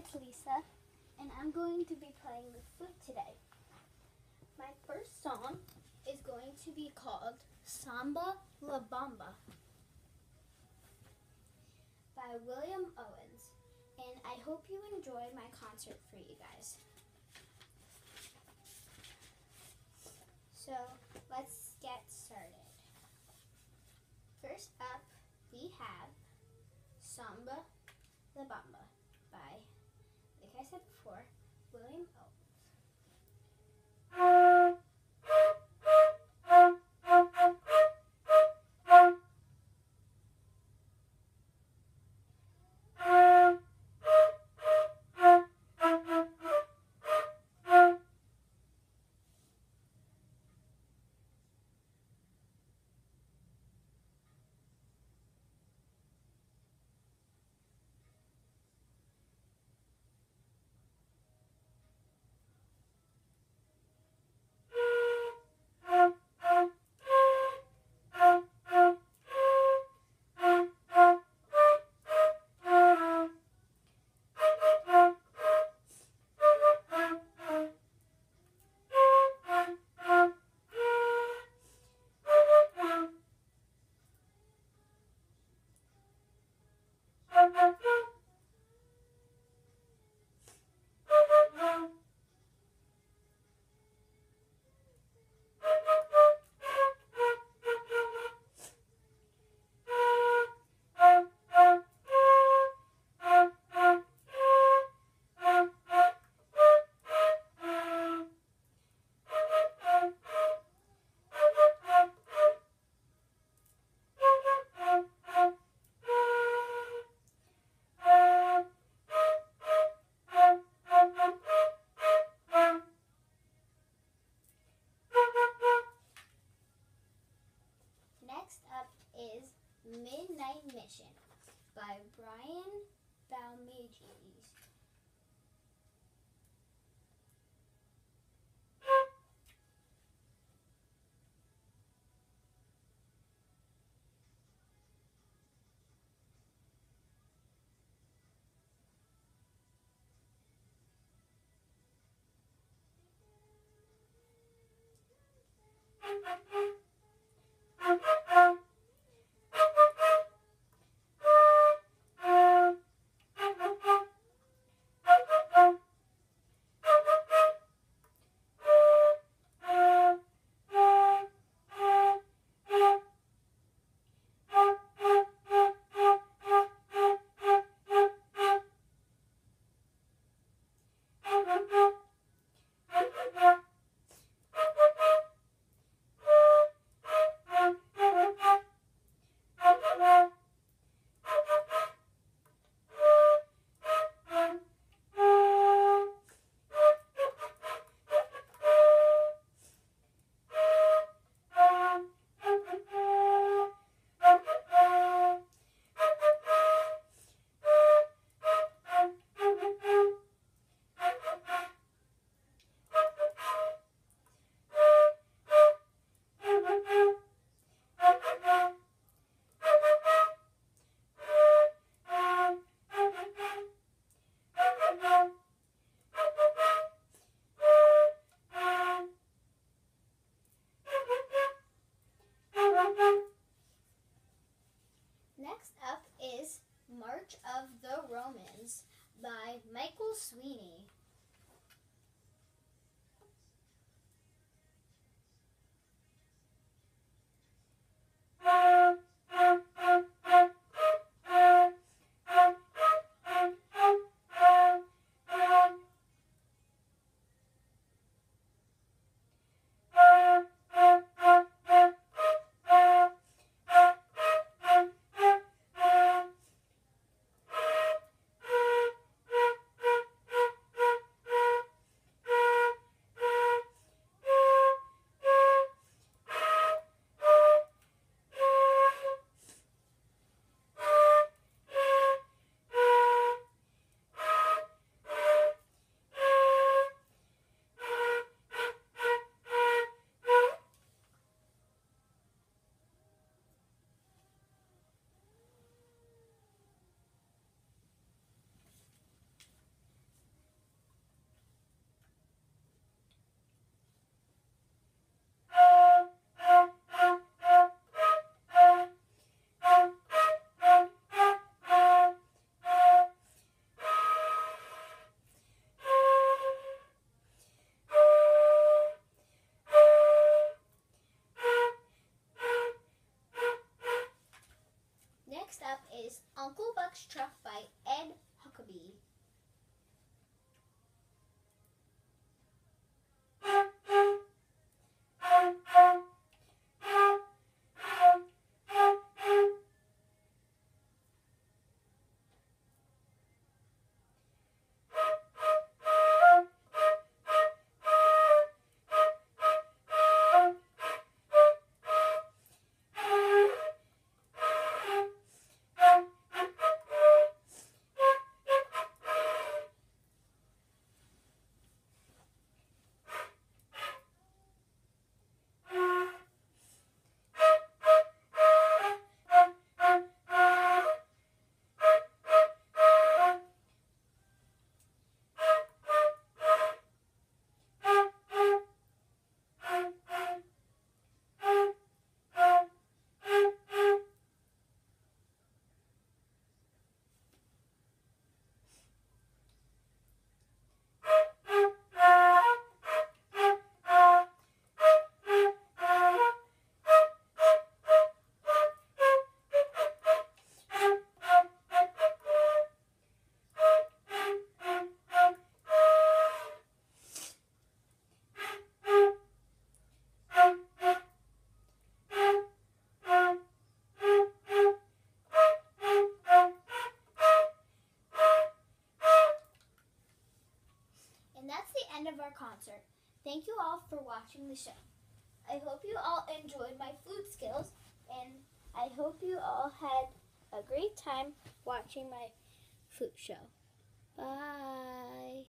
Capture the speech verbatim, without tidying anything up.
it's Lisa, and I'm going to be playing the flute today. My first song is going to be called Samba La Bamba by William Owens, and I hope you enjoy my concert for you guys. So let's get started. First up, we have Samba La Bamba by, like I said before, William Owens. Next up is Midnight Mission by Brian Balmages. Next up is March of the Romans by Michael Sweeney. that's the end of our concert. Thank you all for watching the show. I hope you all enjoyed my flute skills, and I hope you all had a great time watching my flute show. Bye.